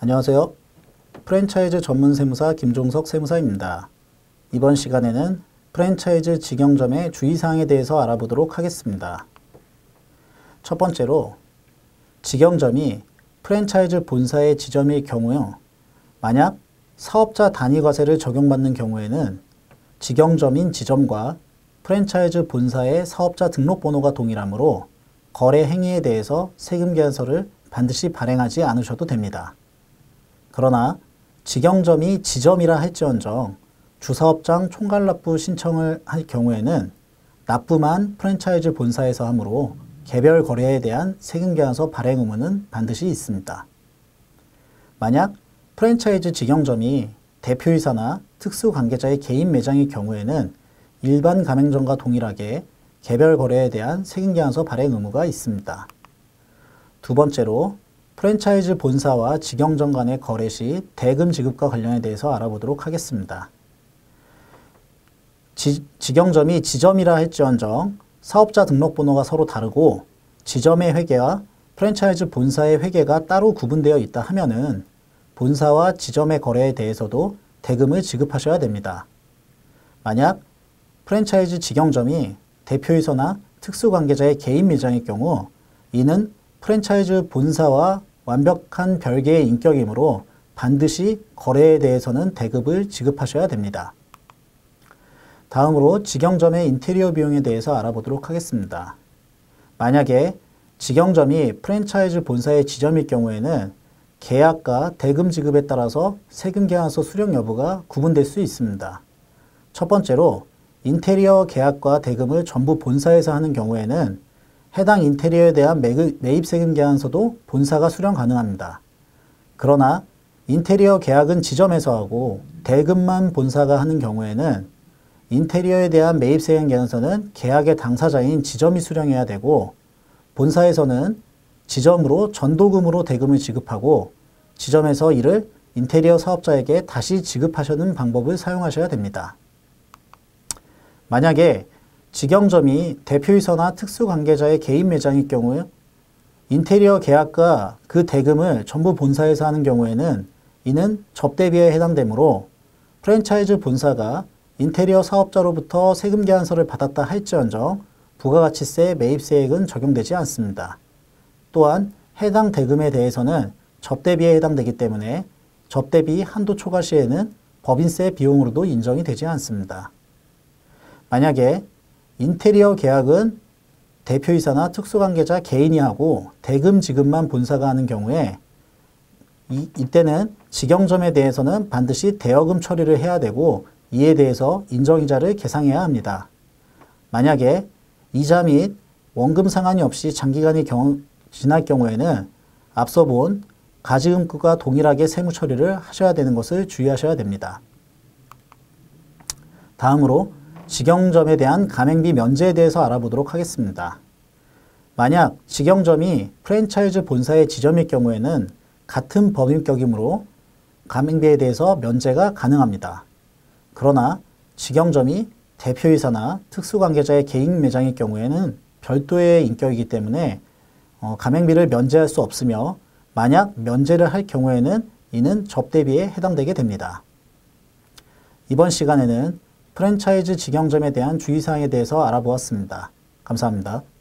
안녕하세요. 프랜차이즈 전문 세무사 김종석 세무사입니다. 이번 시간에는 프랜차이즈 직영점의 주의사항에 대해서 알아보도록 하겠습니다. 첫 번째로 직영점이 프랜차이즈 본사의 지점일 경우요. 만약 사업자 단위 과세를 적용받는 경우에는 직영점인 지점과 프랜차이즈 본사의 사업자 등록번호가 동일하므로 거래 행위에 대해서 세금 계산서를 반드시 발행하지 않으셔도 됩니다. 그러나 직영점이 지점이라 할지언정 주사업장 총괄납부 신청을 할 경우에는 납부만 프랜차이즈 본사에서 하므로 개별 거래에 대한 세금 계산서 발행 의무는 반드시 있습니다. 만약 프랜차이즈 직영점이 대표이사나 특수관계자의 개인 매장일 경우에는 일반 가맹점과 동일하게 개별 거래에 대한 세금 계산서 발행 의무가 있습니다. 두 번째로 프랜차이즈 본사와 직영점 간의 거래 시 대금 지급과 관련에 대해서 알아보도록 하겠습니다. 직영점이 지점이라 할지언정 사업자 등록번호가 서로 다르고 지점의 회계와 프랜차이즈 본사의 회계가 따로 구분되어 있다 하면은 본사와 지점의 거래에 대해서도 대금을 지급하셔야 됩니다. 만약 프랜차이즈 직영점이 대표이사나 특수관계자의 개인 매장일 경우 이는 프랜차이즈 본사와 완벽한 별개의 인격이므로 반드시 거래에 대해서는 대금을 지급하셔야 됩니다. 다음으로 직영점의 인테리어 비용에 대해서 알아보도록 하겠습니다. 만약에 직영점이 프랜차이즈 본사의 지점일 경우에는 계약과 대금 지급에 따라서 세금 계산서 수령 여부가 구분될 수 있습니다. 첫 번째로 인테리어 계약과 대금을 전부 본사에서 하는 경우에는 해당 인테리어에 대한 매입세금 계산서도 본사가 수령 가능합니다. 그러나 인테리어 계약은 지점에서 하고 대금만 본사가 하는 경우에는 인테리어에 대한 매입세금 계산서는 계약의 당사자인 지점이 수령해야 되고 본사에서는 지점으로 전도금으로 대금을 지급하고 지점에서 이를 인테리어 사업자에게 다시 지급하시는 방법을 사용하셔야 됩니다. 만약에 직영점이 대표이사나 특수관계자의 개인 매장일 경우에 인테리어 계약과 그 대금을 전부 본사에서 하는 경우에는 이는 접대비에 해당되므로 프랜차이즈 본사가 인테리어 사업자로부터 세금 계산서를 받았다 할지언정 부가가치세 매입세액은 적용되지 않습니다. 또한 해당 대금에 대해서는 접대비에 해당되기 때문에 접대비 한도 초과 시에는 법인세 비용으로도 인정이 되지 않습니다. 만약에 인테리어 계약은 대표이사나 특수관계자 개인이 하고 대금 지급만 본사가 하는 경우에 이때는 직영점에 대해서는 반드시 대여금 처리를 해야 되고 이에 대해서 인정이자를 계상해야 합니다. 만약에 이자 및 원금 상환이 없이 장기간이 지날 경우에는 앞서 본 가지금과 동일하게 세무 처리를 하셔야 되는 것을 주의하셔야 됩니다. 다음으로 직영점에 대한 가맹비 면제에 대해서 알아보도록 하겠습니다. 만약 직영점이 프랜차이즈 본사의 지점일 경우에는 같은 법인격이므로 가맹비에 대해서 면제가 가능합니다. 그러나 직영점이 대표이사나 특수관계자의 개인 매장일 경우에는 별도의 인격이기 때문에 가맹비를 면제할 수 없으며 만약 면제를 할 경우에는 이는 접대비에 해당되게 됩니다. 이번 시간에는 프랜차이즈 직영점에 대한 주의사항에 대해서 알아보았습니다. 감사합니다.